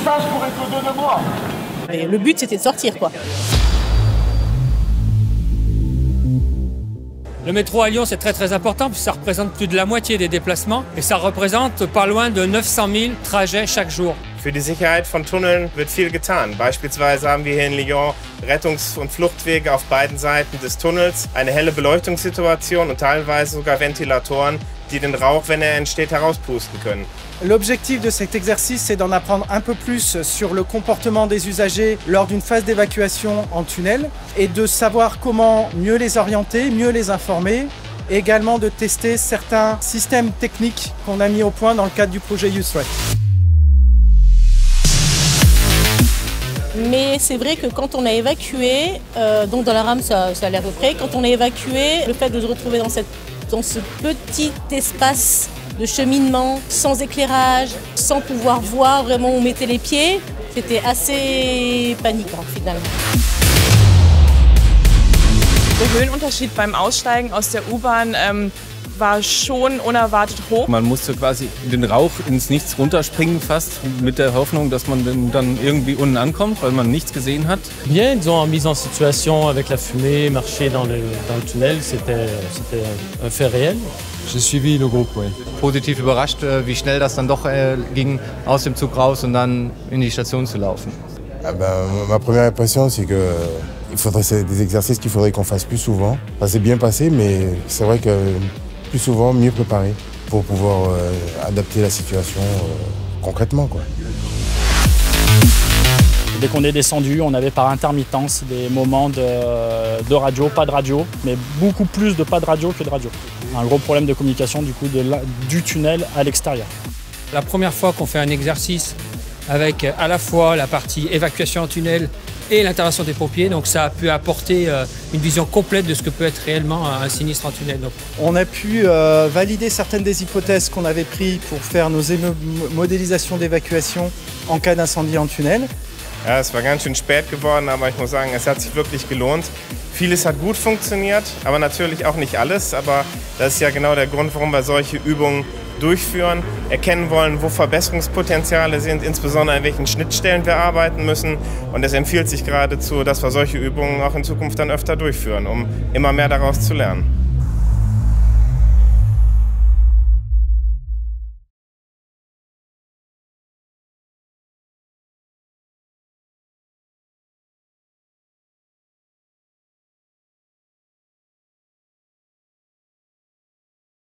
ça, je pourrais te donner moi. Et le but, c'était de sortir, quoi. Le métro à Lyon, c'est très important, puisque ça représente plus de la moitié des déplacements et ça représente pas loin de 900 000 trajets chaque jour. Für die Sicherheit von Tunneln wird viel getan. Beispielsweise haben wir hier in Lyon Rettungs- und Fluchtwege auf beiden Seiten des Tunnels, eine helle Beleuchtungssituation und teilweise sogar Ventilatoren, die den Rauch, wenn er entsteht, herauspusten können. L'objectif de cet exercice, c'est d'en apprendre un peu plus sur le comportement des usagers lors d'une phase d'évacuation en tunnel et de savoir comment mieux les orienter, mieux les informer, et également de tester certains systèmes techniques qu'on a mis au point dans le cadre du projet U-Threat. Mais c'est vrai que quand on a évacué, donc dans la rame ça allait à peu près, quand on a évacué, le fait de se retrouver dans ce petit espace de cheminement, sans éclairage, sans pouvoir voir vraiment où on mettait les pieds, c'était assez paniquant finalement. Der Höhenunterschied beim Aussteigen aus der U-Bahn war schon unerwartet hoch. Man musste quasi den Rauch ins Nichts runterspringen fast, mit der Hoffnung, dass man dann irgendwie unten ankommt, weil man nichts gesehen hat. Bien, ils ont mise en situation avec la fumée, marcher dans le tunnel, c'était un fait réel. J'ai suivi le groupe, oui. Positiv überrascht, wie schnell das dann doch ging, aus dem Zug raus und dann in die Station zu laufen. Ma première impression, c'est que c'est des exercices qu'il faudrait qu'on fasse plus souvent. Ça s'est bien passé, mais c'est vrai que plus souvent, mieux préparé pour pouvoir adapter la situation concrètement, quoi. Dès qu'on est descendu, on avait par intermittence des moments de radio, pas de radio, mais beaucoup plus de pas de radio que de radio. Un gros problème de communication du coup du tunnel à l'extérieur. La première fois qu'on fait un exercice avec à la fois la partie évacuation en tunnel et l'intervention des pompiers, donc ça a pu apporter une vision complète de ce que peut être réellement un sinistre en tunnel. Donc. On a pu valider certaines des hypothèses qu'on avait prises pour faire nos modélisations d'évacuation en cas d'incendie en tunnel. Ja, es war ganz schön spät geworden, aber ich muss sagen, es hat sich wirklich gelohnt. Vieles hat gut funktioniert, aber natürlich auch nicht alles. Aber das ist ja genau der Grund, warum wir solche Übungen durchführen, erkennen wollen, wo Verbesserungspotenziale sind, insbesondere an welchen Schnittstellen wir arbeiten müssen. Und es empfiehlt sich geradezu, dass wir solche Übungen auch in Zukunft dann öfter durchführen, um immer mehr daraus zu lernen.